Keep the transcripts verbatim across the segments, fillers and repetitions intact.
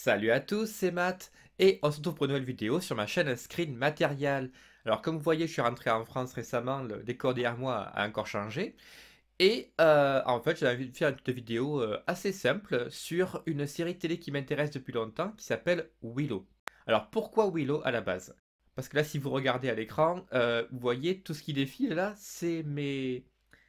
Salut à tous, c'est Matt et on se retrouve pour une nouvelle vidéo sur ma chaîne Screen Material. Alors comme vous voyez, je suis rentré en France récemment, le décor derrière moi a encore changé. Et euh, en fait, j'ai envie de faire une petite vidéo euh, assez simple sur une série télé qui m'intéresse depuis longtemps qui s'appelle Willow. Alors pourquoi Willow à la base? Parce que là, si vous regardez à l'écran, euh, vous voyez tout ce qui défile là, c'est mes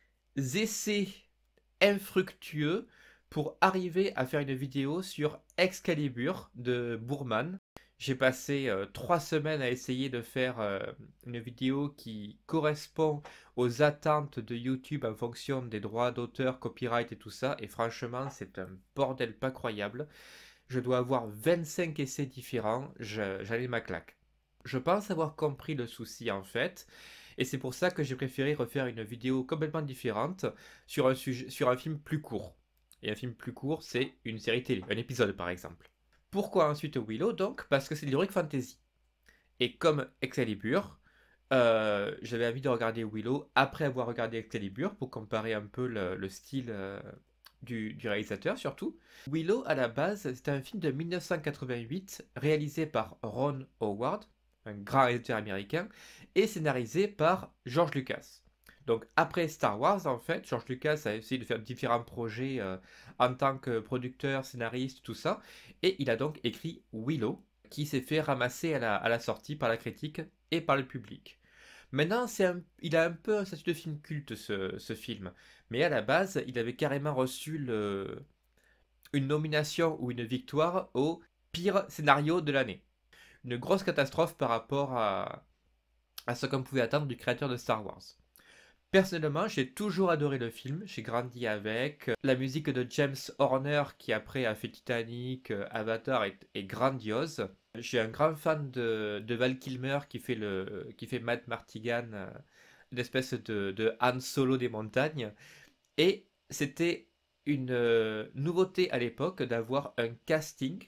essais infructueux pour arriver à faire une vidéo sur Excalibur de Boorman. J'ai passé euh, trois semaines à essayer de faire euh, une vidéo qui correspond aux attentes de YouTube en fonction des droits d'auteur, copyright et tout ça. Et franchement, c'est un bordel pas croyable. Je dois avoir vingt-cinq essais différents. Je- J'allais ma claque. Je pense avoir compris le souci en fait. Et c'est pour ça que j'ai préféré refaire une vidéo complètement différente sur un, sujet, sur un film plus court. Et un film plus court, c'est une série télé, un épisode par exemple. Pourquoi ensuite Willow donc? Parce que c'est de l'heroic fantasy. Et comme Excalibur, euh, j'avais envie de regarder Willow après avoir regardé Excalibur pour comparer un peu le, le style euh, du, du réalisateur surtout. Willow à la base, c'est un film de mille neuf cent quatre-vingt-huit réalisé par Ron Howard, un grand réalisateur américain, et scénarisé par George Lucas. Donc après Star Wars, en fait, George Lucas a essayé de faire différents projets euh, en tant que producteur, scénariste, tout ça, et il a donc écrit Willow, qui s'est fait ramasser à la, à la sortie par la critique et par le public. Maintenant, c'est un- il a un peu un statut de film culte, ce, ce film, mais à la base, il avait carrément reçu le, une nomination ou une victoire au pire scénario de l'année. Une grosse catastrophe par rapport à, à ce qu'on pouvait attendre du créateur de Star Wars. Personnellement, j'ai toujours adoré le film, j'ai grandi avec. La musique de James Horner, qui après a fait Titanic, euh, Avatar, est, est grandiose. Je suis un grand fan de, de Val Kilmer qui fait, le, qui fait Matt Martigan, euh, une espèce de, de Han Solo des montagnes. Et c'était une euh, nouveauté à l'époque d'avoir un casting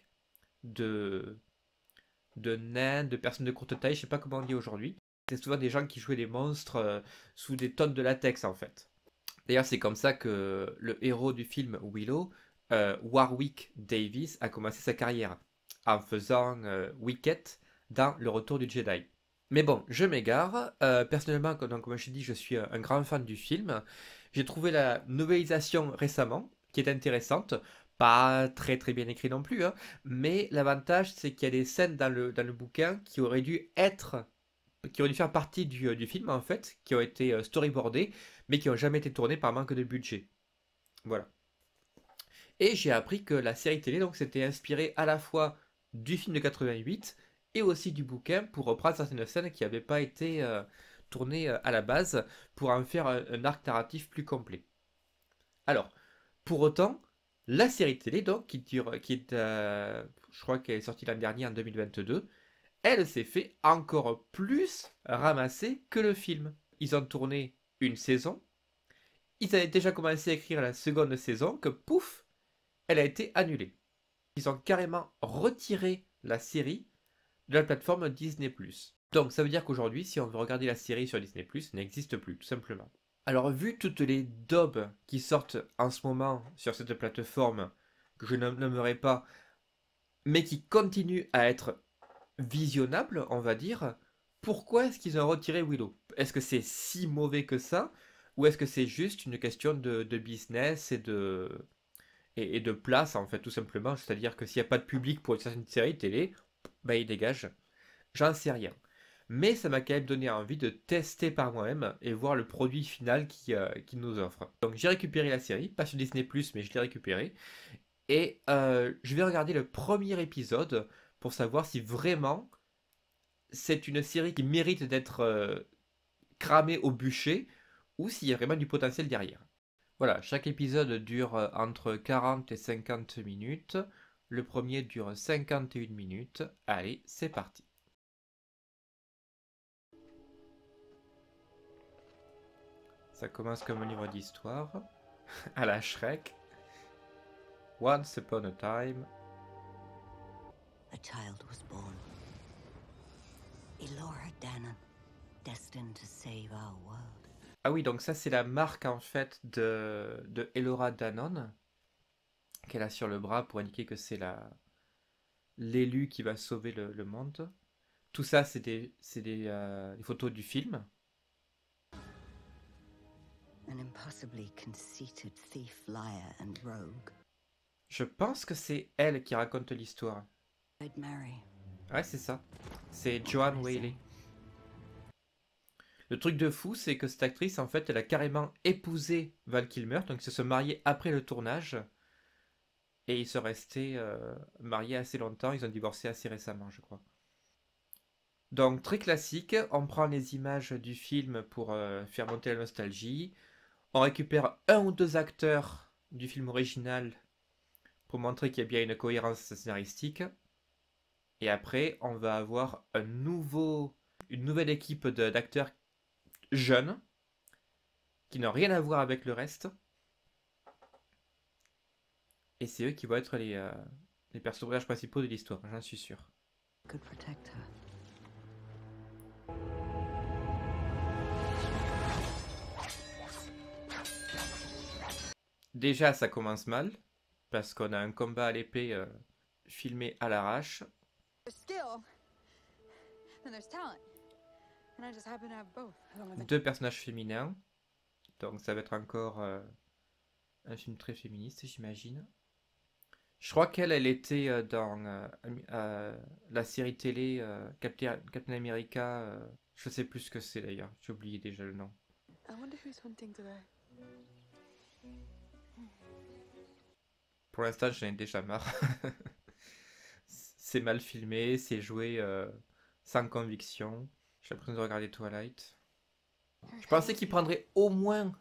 de, de nains, de personnes de courte taille, je sais pas comment on dit aujourd'hui. C'est souvent des gens qui jouaient des monstres euh, sous des tonnes de latex en fait. D'ailleurs, c'est comme ça que le héros du film Willow, euh, Warwick Davis, a commencé sa carrière en faisant euh, Wicket dans Le Retour du Jedi. Mais bon, je m'égare. Euh, personnellement, comme, donc, comme je dit, je suis un, un grand fan du film. J'ai trouvé la novélisation récemment, qui est intéressante. Pas très très bien écrit non plus, hein, mais l'avantage c'est qu'il y a des scènes dans le, dans le bouquin qui auraient dû être, qui auraient dû faire partie du, euh, du film en fait, qui ont été euh, storyboardées, mais qui n'ont jamais été tournées par manque de budget. Voilà. Et j'ai appris que la série télé donc s'était inspirée à la fois du film de quatre-vingt-huit et aussi du bouquin pour reprendre certaines scènes qui n'avaient pas été euh, tournées euh, à la base pour en faire un, un arc narratif plus complet. Alors, pour autant, la série télé donc qui dure, qui est, euh, je crois qu'elle est sortie l'an dernier en deux mille vingt-deux, elle s'est fait encore plus ramasser que le film. Ils ont tourné une saison, ils avaient déjà commencé à écrire la seconde saison, que pouf, elle a été annulée. Ils ont carrément retiré la série de la plateforme Disney+. Donc ça veut dire qu'aujourd'hui, si on veut regarder la série sur Disney+, elle n'existe plus, tout simplement. Alors vu toutes les daubes qui sortent en ce moment sur cette plateforme, que je ne nommerai pas, mais qui continuent à être visionnables, on va dire, pourquoi est-ce qu'ils ont retiré Willow? Est-ce que c'est si mauvais que ça? Ou est-ce que c'est juste une question de, de business et de, et, et de place, en fait, tout simplement? C'est-à-dire que s'il n'y a pas de public pour une certaine série télé, bah il dégage. J'en sais rien. Mais ça m'a quand même donné envie de tester par moi-même et voir le produit final qui, euh, qui nous offre. Donc j'ai récupéré la série, pas sur Disney+, mais je l'ai récupérée. Et euh, je vais regarder le premier épisode pour savoir si vraiment c'est une série qui mérite d'être euh, cramée au bûcher ou s'il y a vraiment du potentiel derrière. Voilà, chaque épisode dure euh, entre quarante et cinquante minutes. Le premier dure cinquante et une minutes. Allez, c'est parti. Ça commence comme un livre d'histoire, à la Shrek. Once upon a time. A child was born. Elora Danan, destined to save our world. Ah oui, donc ça c'est la marque en fait de, de Elora Danon qu'elle a sur le bras pour indiquer que c'est la, l'élu qui va sauver le, le monde. Tout ça, c'est des, c'est des, euh, des photos du film. An impossibly conceited thief, liar, and rogue. Je pense que c'est elle qui raconte l'histoire. I'd marry. Ouais, c'est ça. C'est Joanne Whaley. Le truc de fou, c'est que cette actrice, en fait, elle a carrément épousé Val Kilmer, donc ils se sont mariés après le tournage. Et ils sont restés euh, mariés assez longtemps, ils ont divorcé assez récemment, je crois. Donc, très classique, on prend les images du film pour euh, faire monter la nostalgie. On récupère un ou deux acteurs du film original pour montrer qu'il y a bien une cohérence scénaristique. Et après, on va avoir un nouveau, une nouvelle équipe de- d'acteurs jeunes qui n'ont rien à voir avec le reste. Et c'est eux qui vont être les, euh, les personnages principaux de l'histoire, j'en suis sûr. Could protect her. Déjà, ça commence mal, parce qu'on a un combat à l'épée euh, filmé à l'arrache. There's skill, then there's talent. And I just happen to have both. along with a- Deux personnages féminins, donc ça va être encore euh, un film très féministe, j'imagine. Je crois qu'elle, elle était euh, dans euh, Ami- euh, la série télé euh, Captain, Captain America. Euh, je sais plus ce que c'est d'ailleurs, j'ai oublié déjà le nom. I wonder who's hunting today. Pour l'instant, j'en ai déjà marre. C'est mal filmé, c'est joué euh, sans conviction. J'ai l'impression de regarder Twilight. Je pensais qu'il prendrait au moins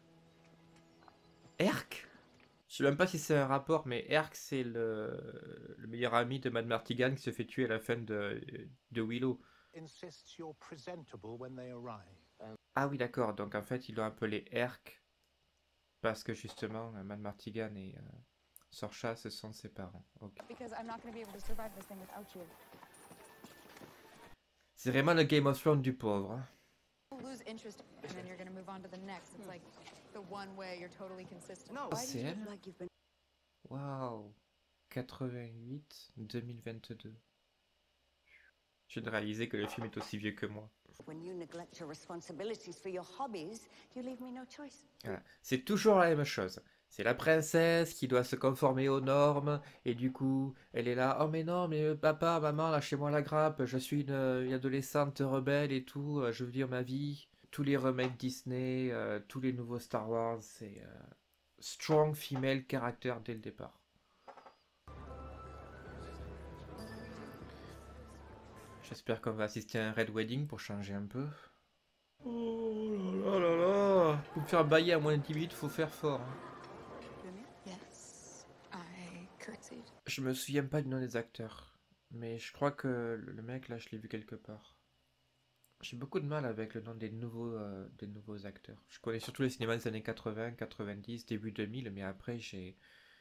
Herc. Je sais même pas si c'est un rapport, mais Herc, c'est le, le meilleur ami de Mad Martigan qui se fait tuer à la fin de, de Willow. Insists you're presentable when they arrive. Ah oui, d'accord. Donc en fait, ils l'ont appelé Herc parce que justement, Mad Martigan et euh, Sorcha, ce sont ses parents. Ok. Because I'm not going to be able to survive this thing without you. C'est vraiment le Game of Thrones du pauvre. hein. You'll lose interest, and then you're going to move on to the next. It's like the one way you're totally consistent. No. Oh, Why c'est does it elle. look like you've been Waouh. quatre-vingt-huit, deux mille vingt-deux. Je viens de réaliser que le film est aussi vieux que moi. when you neglect your responsibilities for your hobbies, you leave me no choice. Voilà. C'est toujours la même chose. C'est la princesse qui doit se conformer aux normes, et du coup, elle est là, oh mais non, mais euh, papa, maman, lâchez-moi la grappe, je suis une, euh, une adolescente rebelle et tout, euh, je veux vivre ma vie. Tous les remakes Disney, euh, tous les nouveaux Star Wars, c'est euh, strong female character dès le départ. J'espère qu'on va assister à un Red Wedding pour changer un peu. Oh là là là là. Pour me faire bailler à moins de dix minutes, faut faire fort. hein. Yes. I curtsied. Je me souviens pas du nom des acteurs, mais je crois que le le mec là, je l'ai vu quelque part. J'ai beaucoup de mal avec le nom des nouveaux, euh, des nouveaux acteurs. Je connais surtout les cinémas des années quatre-vingts, quatre-vingt-dix, début deux mille, mais après j'ai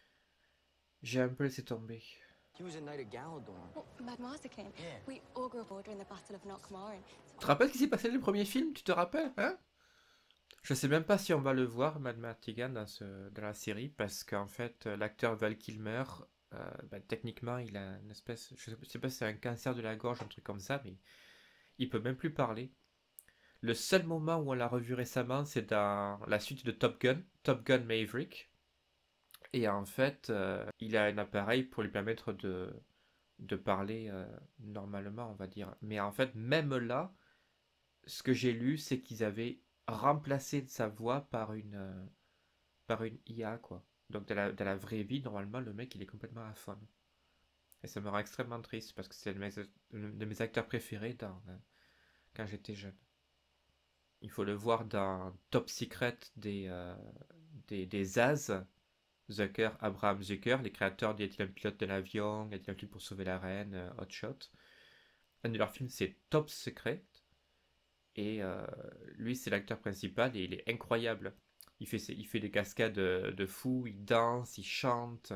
j'ai un peu laissé tomber. He was a knight of Galadorn. Well, Mad Master came. Yeah. We all grew up during the Battle of Knockmarin. Tu te rappelles ce qui s'est passé dans le premier film? Tu te rappelles, hein? Je sais même pas si on va le voir, Mad Martigan, dans, ce, dans la série, parce qu'en fait, euh, l'acteur Val Kilmer, euh, bah, techniquement, il a une espèce, je sais je sais pas si c'est un cancer de la gorge, un truc comme ça, mais il peut même plus parler. Le seul moment où on l'a revu récemment, c'est dans la suite de Top Gun, Top Gun Maverick. Et en fait, euh, il a un appareil pour lui permettre de, de parler euh, normalement, on va dire. Mais en fait, même là, ce que j'ai lu, c'est qu'ils avaient remplacé sa voix par une, euh, par une I A, quoi. Donc, dans la, dans la vraie vie, normalement, le mec, il est complètement aphone. Et ça me rend extrêmement triste parce que c'est un de mes, un de mes acteurs préférés dans, euh, quand j'étais jeune. Il faut le voir dans Top Secret des, euh, des, des As, Zucker, Abraham Zucker, les créateurs d'Y a-t-il un pilote de l'avion, Y a-t-il un film pour sauver la reine, euh, Hot Shot. Un de leurs films, c'est Top Secret. Et euh, lui, c'est l'acteur principal et il est incroyable. Il fait, ses- il fait des cascades de, de fou, il danse, il chante.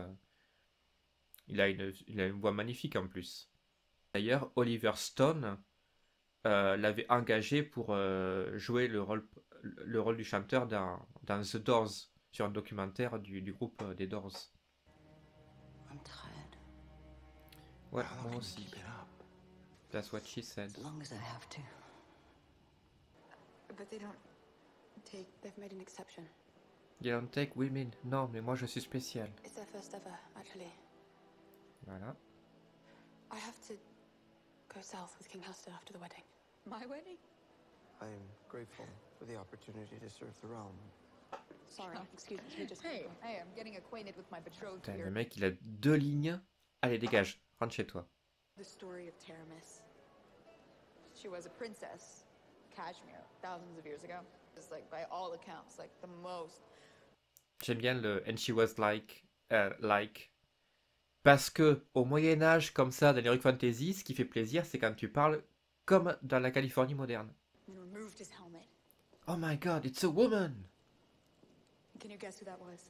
Il a une, il a une voix magnifique en plus. D'ailleurs, Oliver Stone euh, l'avait engagé pour euh, jouer le rôle, le rôle du chanteur dans, dans The Doors, sur un documentaire du, du groupe euh, des Doors. I'm tired. Ouais, moi aussi. That's what she said. As long as I have to. But they don't take. They've made an exception. You don't take women. Non, mais moi je suis spécial. It's their first ever, actually. Voilà. I have to go south with King Hester after the wedding. My wedding? I am grateful for the opportunity to serve the realm. Sorry, excuse me. We just. Hey, hey, I'm getting acquainted with my betrothed Putain, here. le mec il a deux lignes. Allez, dégage, rentre chez toi. The story of Taramis. She was a princess, Kashmir, thousands of years ago. It's like, by all accounts, like the most. J'aime bien le and she was like, euh, like. Parce que au Moyen-Âge, comme ça, dans l'Heroic Fantasy, ce qui fait plaisir, c'est quand tu parles comme dans la Californie moderne. And removed his helmet. Oh my god, it's a woman! Can you guess who that was?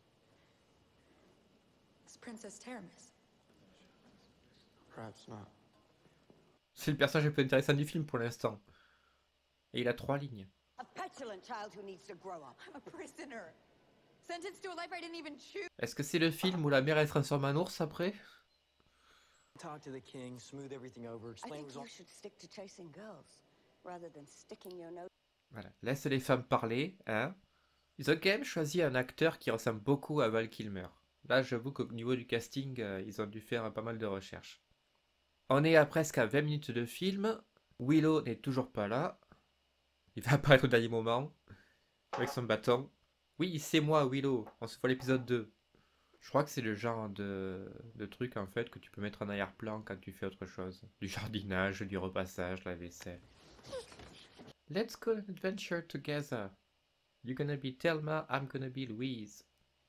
It's Princess Taramis. Perhaps not. C'est le personnage le plus intéressant du film pour l'instant. Et il a trois lignes. A petulant child who needs to grow up. I'm a prisoner. Sentenced to a life I didn't even choose. Est-ce que c'est le film où la mère elle se transforme en ours après? Talk to the king, smooth everything over, I explain think what's you all. should stick to chasing girls rather than sticking your nose. Voilà, laisse les femmes parler, hein. Ils ont quand même choisi un acteur qui ressemble beaucoup à Val Kilmer. Là, j'avoue qu'au niveau du casting, euh, ils ont dû faire pas mal de recherches. On est à presque à vingt minutes de film. Willow n'est toujours pas là. Il va apparaître au dernier moment avec son bâton. Oui, c'est moi, Willow. On se voit à l'épisode deux. Je crois que c'est le genre de, de truc en fait que tu peux mettre en arrière-plan quand tu fais autre chose. Du jardinage, du repassage, la vaisselle. Let's go on an adventure together. You're gonna be Thelma, I'm gonna be Louise.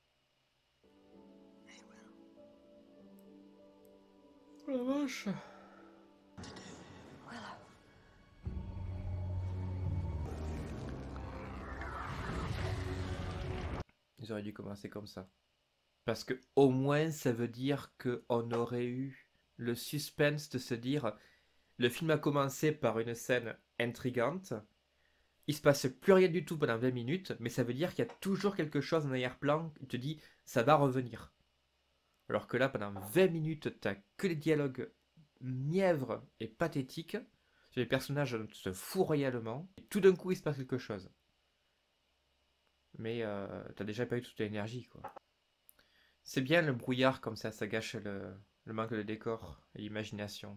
Oh la vache. Ils auraient dû commencer comme ça. Parce que au moins ça veut dire qu'on aurait eu le suspense de se dire le film a commencé par une scène intrigante. Il se passe plus rien du tout pendant vingt minutes, mais ça veut dire qu'il y a toujours quelque chose en arrière-plan qui te dit ça va revenir. Alors que là, pendant vingt minutes, t'as que les dialogues mièvres et pathétiques. Les personnages se foutent royalement. Et tout d'un coup, il se passe quelque chose. Mais euh, t'as déjà pas eu toute l'énergie, quoi. C'est bien le brouillard comme ça, ça gâche le, le manque de décor et l'imagination.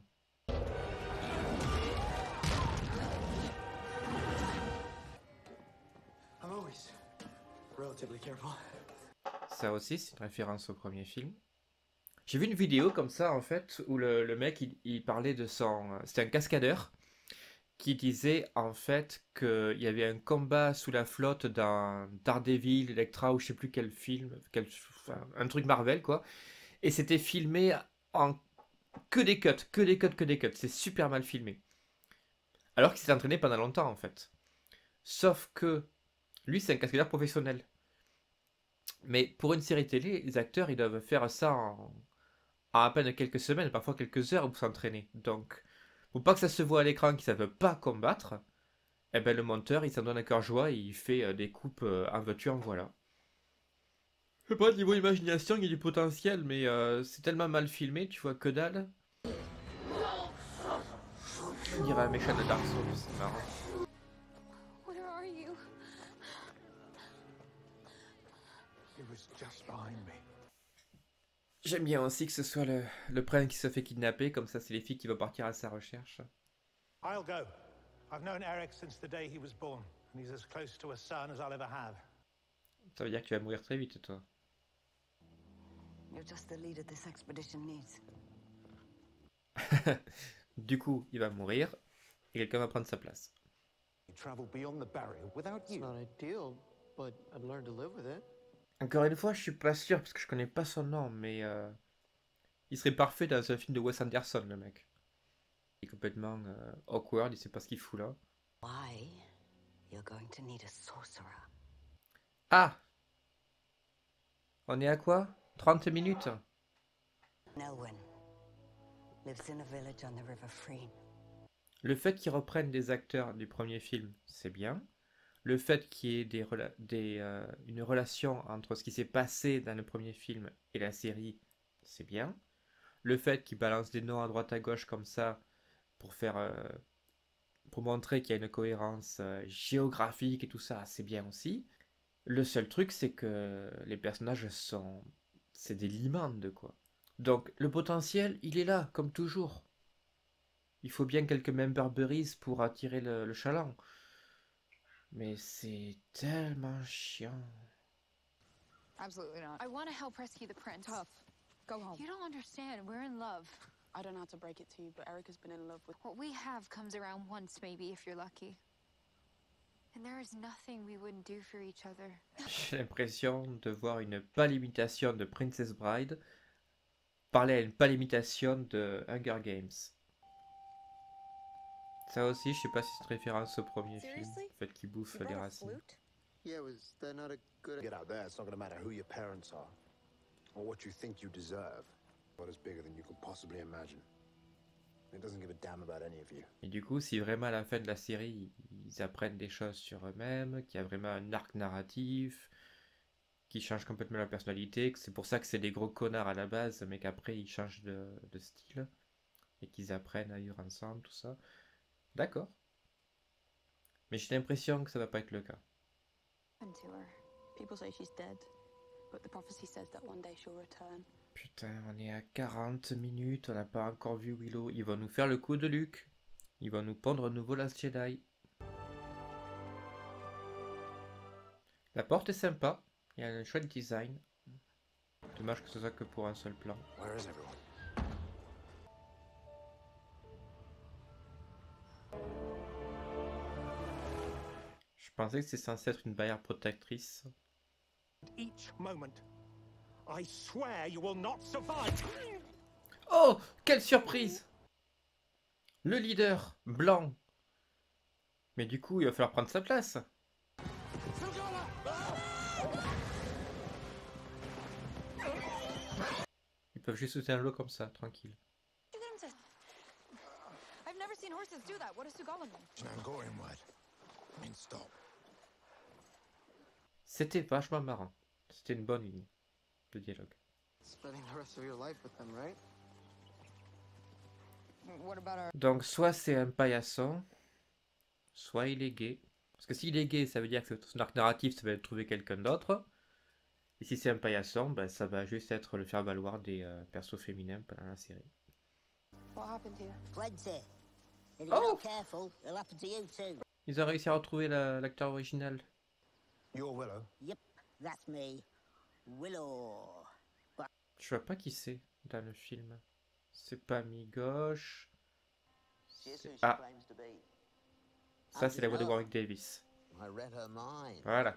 I'm always relatively careful. Ça aussi, c'est une référence au premier film. J'ai vu une vidéo comme ça, en fait, où le, le mec, il, il parlait de son... C'était un cascadeur qui disait, en fait, qu'il y avait un combat sous la flotte dans Daredevil, Elektra, ou je sais plus quel film, quel, enfin, un truc Marvel, quoi. Et c'était filmé en que des cuts, que des cuts, que des cuts. C'est super mal filmé. Alors qu'il s'est entraîné pendant longtemps, en fait. Sauf que lui, c'est un cascadeur professionnel. Mais pour une série télé, les acteurs, ils doivent faire ça en, en à peine quelques semaines, parfois quelques heures pour s'entraîner. Donc, pour pas que ça se voit à l'écran qu'ils ne savent pas combattre, eh ben, le monteur, il s'en donne à cœur joie et il fait euh, des coupes euh, en veux-tu, en voilà. Je sais pas, niveau imagination, il y a du potentiel, mais euh, c'est tellement mal filmé, tu vois que dalle. On dirait un méchant de Dark Souls, c'est marrant. Where are you? He was just behind me. J'aime bien aussi que ce soit le, le prince qui se fait kidnapper, comme ça c'est les filles qui vont partir à sa recherche. I'll go. I've known Eric since the day he was born, and he's as close to a son as I'll ever have. Ça veut dire que tu vas mourir très vite, toi. You're just the leader this expedition needs. Du coup, il va mourir et quelqu'un va prendre sa place. He traveled beyond the barrier without It's you. not ideal, but I've learned to live with it. Encore une fois, je suis pas sûr parce que je connais pas son nom, mais euh, il serait parfait dans un film de Wes Anderson, le mec. Il est complètement euh, awkward, il sait pas ce qu'il fout là. Why? You're going to need a sorcerer. Ah! On est à quoi? trente minutes? Nelwyn lives in a village on the River Freen. Le fait qu'ils reprennent des acteurs du premier film, c'est bien. Le fait qu'il y ait des rela- des, euh, une relation entre ce qui s'est passé dans le premier film et la série, c'est bien. le fait qu'ils balancent des noms à droite à gauche comme ça, pour faire... euh, pour montrer qu'il y a une cohérence euh, géographique et tout ça, c'est bien aussi. Le seul truc, c'est que les personnages sont... c'est des limandes, quoi. Donc, le potentiel, il est là, comme toujours. Il faut bien quelques member berries pour attirer le, le chaland. Mais c'est tellement chiant. Absolutely not. I want to help rescue the prince. Tough. Go home. You don't understand. We're in love. I don't know how to break it to you, but Eric has been in love with... What we have comes around once, maybe, if you're lucky. And there is nothing we wouldn't do for each other. J'ai l'impression de voir une pâle imitation de Princess Bride parler à une pâle imitation de Hunger Games. Ça aussi, je sais pas si c'est une référence au premier film, Seriously? le fait qu'il bouffe You des brought a racines. flute? Yeah, was there not a good... Get out there, it's not gonna matter who your parents are, or what you think you deserve. What is bigger than you could possibly imagine. It doesn't give a damn about any of you. Et du coup, si vraiment à la fin de la série, ils apprennent des choses sur eux-mêmes, qu'il y a vraiment un arc narratif, qui change complètement leur personnalité, que c'est pour ça que c'est des gros connards à la base, mais qu'après ils changent de, de style, et qu'ils apprennent à vivre ensemble, tout ça. D'accord. Mais j'ai l'impression que ça va pas être le cas. happened to her. People say she's dead, but the prophecy says that one day she'll return. Putain, on est à quarante minutes, on n'a pas encore vu Willow. Ils vont nous faire le coup de Luke. Ils vont nous pondre un nouveau Last Jedi. La porte est sympa. Il y a un chouette design. Dommage que ce soit que pour un seul plan. Where is everyone? Je pensais que c'est censé être une barrière protectrice. Each moment. I swear you will not survive. Oh, quelle surprise! Le leader, blanc. Mais du coup, il va falloir prendre sa place. Ils peuvent juste sauter un lot comme ça, tranquille. I've never seen horses do that. What is Sugalan mean? It's an Angorian word. It means stop. C'était vachement marrant. C'était une bonne ligne de dialogue. Spending the rest of your life with them, right? What about our... Donc, soit c'est un paillasson, soit il est gay. Parce que s'il est gay, ça veut dire que son arc narratif, ça va être trouver quelqu'un d'autre. Et si c'est un paillasson, ben, ça va juste être le faire valoir des euh, persos féminins pendant la série. What happened here? Plenty. If you're Oh! not careful, it'll happen to you too. Ils ont réussi à retrouver la- l'acteur original. You're Willow. Yep, that's me. Willow. Je vois pas qui c'est dans le film. C'est pas mi-gauche. C'est- Ah, ça c'est la voix de Warwick Davis. I read her mind. Voilà.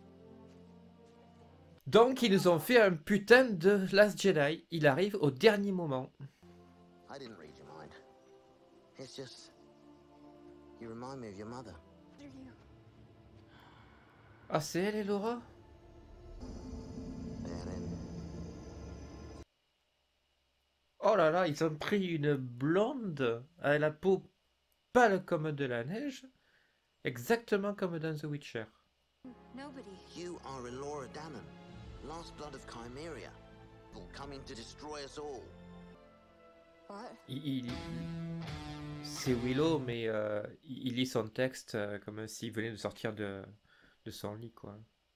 Donc ils nous ont fait un putain de Last Jedi. Il arrive au dernier moment. I didn't read your mind. It's just... You remind me of your mother. Ah, c'est elle, Laura? And then... Oh là là, ils ont pris une blonde à la peau pâle comme de la neige, exactement comme dans The Witcher. Nobody. You are Elora Dammon, last blood of Chimeria, coming to destroy us all. What? Il, il- C'est Willow, mais euh, il il lit son texte euh, comme s'il venait de sortir de, de son lit, quoi.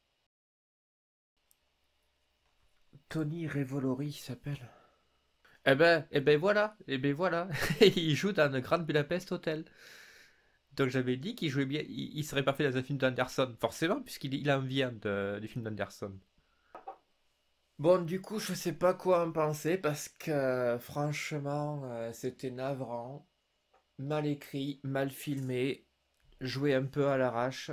Tony Revolori il s'appelle. Eh ben, eh ben voilà, eh ben voilà. Il joue dans le Grand Budapest Hotel. Donc j'avais dit qu'il jouait bien, il, il serait parfait dans un film d'Anderson, forcément, puisqu'il il en vient de, du film d'Anderson. Bon, du coup, je sais pas quoi en penser parce que franchement, euh, c'était navrant, mal écrit, mal filmé, joué un peu à l'arrache.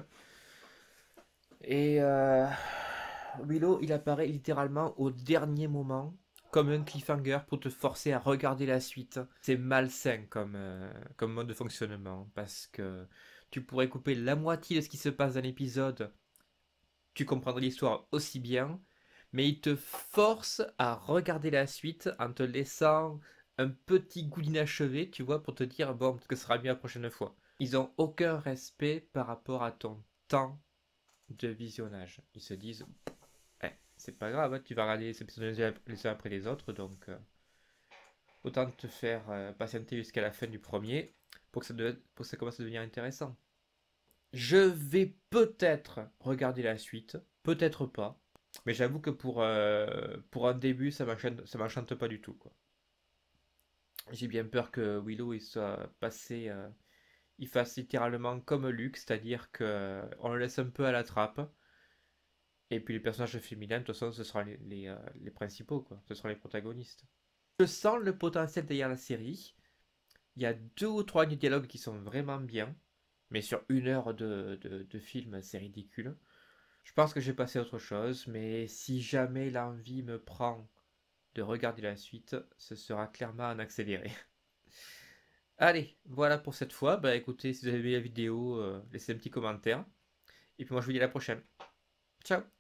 Et euh, Willow, il apparaît littéralement au dernier moment, comme un cliffhanger pour te forcer à regarder la suite. C'est malsain comme, euh, comme mode de fonctionnement parce que tu pourrais couper la moitié de ce qui se passe dans l'épisode, tu comprendrais l'histoire aussi bien. Mais il te force à regarder la suite en te laissant un petit goût d'inachevé, tu vois, pour te dire, bon, peut-être que ce sera mieux la prochaine fois. Ils ont aucun respect par rapport à ton temps de visionnage. Ils se disent, eh, c'est pas grave, hein, tu vas regarder ces épisodes les uns après les autres, donc... euh, autant te faire euh, patienter jusqu'à la fin du premier pour que, ça de- pour que ça commence à devenir intéressant. Je vais peut-être regarder la suite, peut-être pas, mais j'avoue que pour, euh, pour un début, ça m'enchante, ça m'enchante pas du tout, quoi. J'ai bien peur que Willow il soit passé, euh, il fasse littéralement comme Luke, c'est-à-dire que euh, on le laisse un peu à la trappe, et puis les personnages féminins, de toute façon, ce seront les, les, euh, les principaux, quoi. Ce seront les protagonistes. Je sens le potentiel derrière la série. Il y a deux ou trois dialogues qui sont vraiment bien, mais sur une heure de, de, de film, c'est ridicule. Je pense que j'ai passé à autre chose, mais si jamais l'envie me prend de regarder la suite, ce sera clairement en accéléré. Allez, voilà pour cette fois. Bah écoutez, si vous avez aimé la vidéo, euh, laissez un petit commentaire. Et puis moi je vous dis à la prochaine. Ciao!